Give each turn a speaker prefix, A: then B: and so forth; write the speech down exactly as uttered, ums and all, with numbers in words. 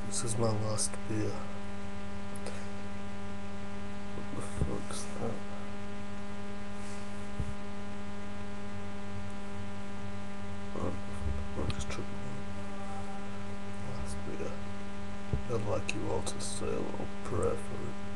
A: This is my last beer. What the fuck's that? Oh, I'm just tripping. Last beer. I'd like you all to say a little prayer for it.